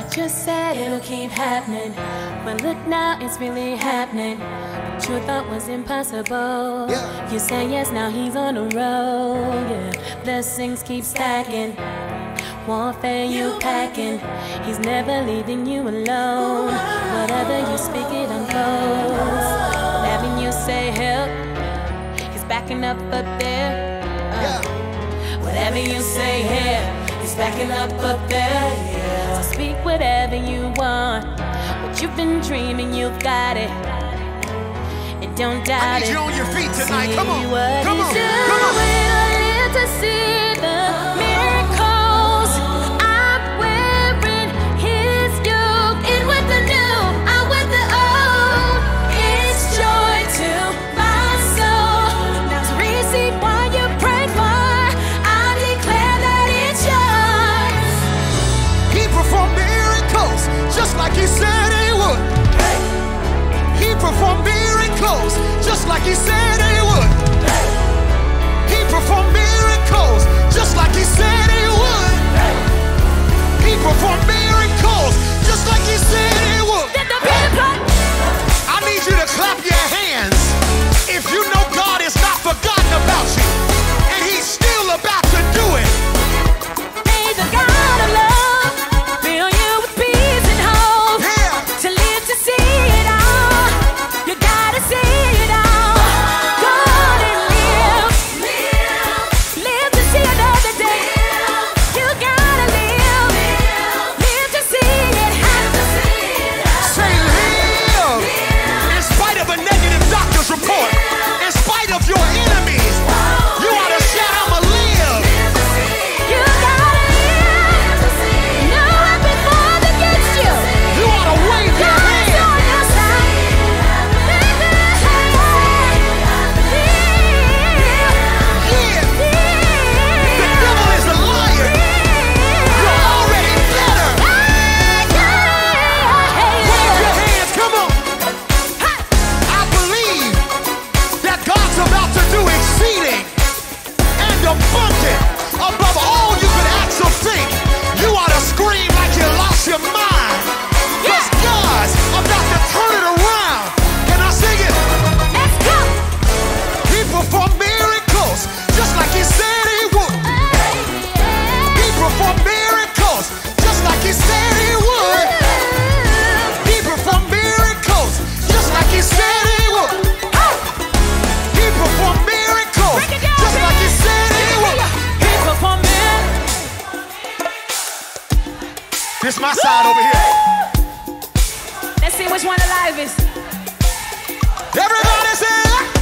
Just said it'll keep happening, but look now, it's really happening. What you thought was impossible, you say yes, now he's on the road. Yeah, blessings keep stacking, warfare you packing. He's never leaving you alone. Whatever you speak, it unfolds. Whatever you say, help, he's backing up there. Whatever you say here, he's backing up there. So speak whatever you want. What you've been dreaming, you've got it. And don't doubt it. I need you on your feet tonight. See come on. What Come on. Come on. Live to see the miracles. I'm wearing his yoke. In with the new, out with the old. It's joy to my soul. Now to receive what you pray for. I declare that it's yours. He performed miracles just like he said he would. He performed miracles just like he said he would. He performed miracles just like he said he would. He performed miracles just like he said he would. I need you to clap your hands if you know God has not forgotten about you and he's still about to do it. He's a God of love, fill you with peace and hope. To live to see it all, you gotta see it all. Go on and live, live to see another day. You gotta live, live to see it happen. Say live in spite of a negative doctor's report, in spite of your enemies. You ought to shout, I'ma live. You gotta live, no weapon formed against you. You ought to wave your God's hand. on your side. Yeah. The devil is a liar. You're already better. Wave your hands, come on. I believe that God's about to do exceeding and abundant above all you could ask or think. You ought to scream like you lost your mind. Because God's about to turn it around. Can I sing it? Let's go. He performed miracles just like he said he would. He performed miracles just like he said he would. He performed miracles just like he said he would. He performed miracles just like he said he would. He performed it. This my side over here. Let's see which one alive is. Everybody say